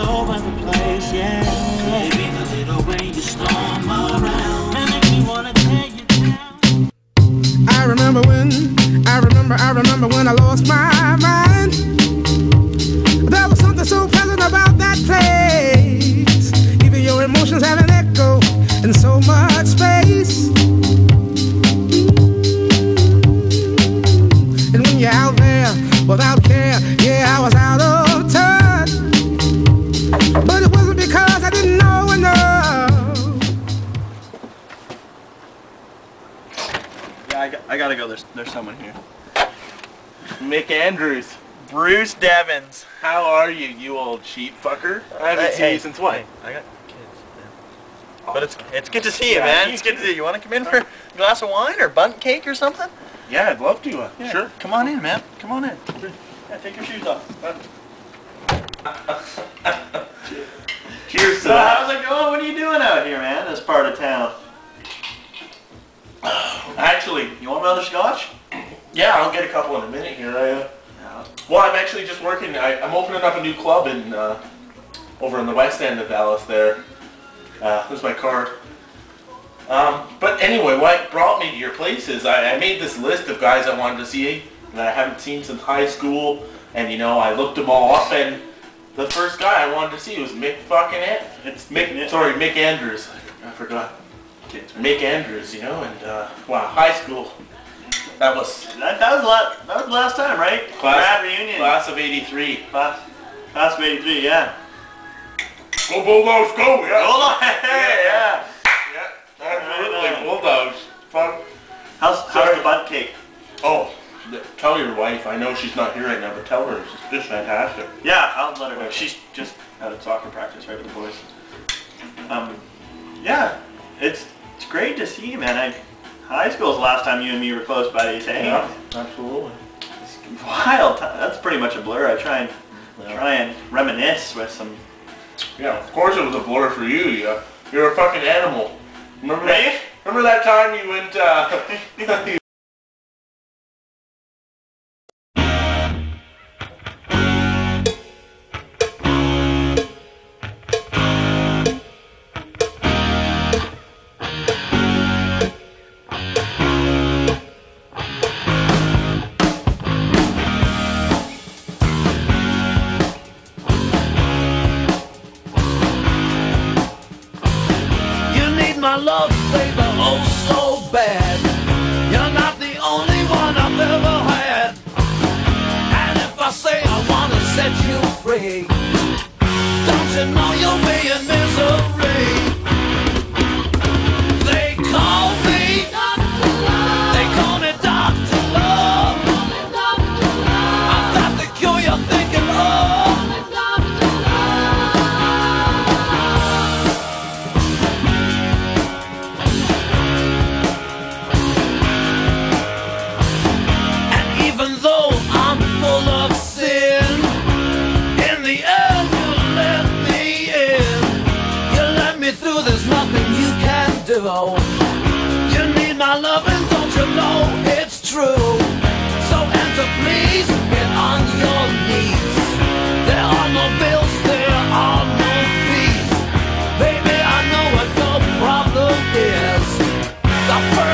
over the place, yeah. Baby, the little way you storm around, and make me wanna tear you down. I remember when I lost my mind. There was something so pleasant about that place. Even your emotions have an echo in so much space. And when you're out there without care, yeah, I was out of touch. But it wasn't because I didn't know enough. Yeah, I gotta go. There's someone here. Mick Andrews. Bruce Devins. How are you, you old sheep fucker? I haven't seen you since what? Hey, I got kids, man. But it's good to see you, man. It's good to see you. You want to come in for a glass of wine or bundt cake or something? Yeah, I'd love to. Yeah. Sure. Come on in, man. Come on in. Yeah, take your shoes off. Cheers to that. How's it going? What are you doing out here, man, this part of town? Actually, You want another scotch? yeah, I'll get a couple in a minute here. Well, I'm actually just working. I'm opening up a new club in over in the west end of Dallas there. There's my card. But anyway, what brought me to your place is I made this list of guys I wanted to see that I haven't seen since high school, and you know, I looked them all up, and the first guy I wanted to see was Mick Andrews. I forgot. Mick Andrews, you know, and wow, high school. That was That was the last time, right? class reunion. Class of '83. Class of '83, yeah. Go Bulldogs, go! Yeah. Hold on. Yeah. Absolutely, Bulldogs. Fuck. How's the bundt cake? Oh, tell your wife. I know she's not here right now, but tell her it's just fantastic. Yeah, I'll let her know. She's just out of soccer practice, right, with the boys. Yeah, it's great to see you, man. High school's the last time you and me were close buddies, hey? Yeah, absolutely. It's wild. That's pretty much a blur. I try and reminisce with some. Yeah, of course it was a blur for you. You're a fucking animal. Remember that? Remember that time you went? My love, baby, oh so bad. You're not the only one I've ever had. And if I say I wanna set you free, don't you know you'll be in misery? They call me Dr. Love. They call me Dr. Love. I've got the cure you're thinking of. You need my loving, don't you know it's true? So answer please, get on your knees. There are no bills, there are no fees. Baby, I know what your problem is. The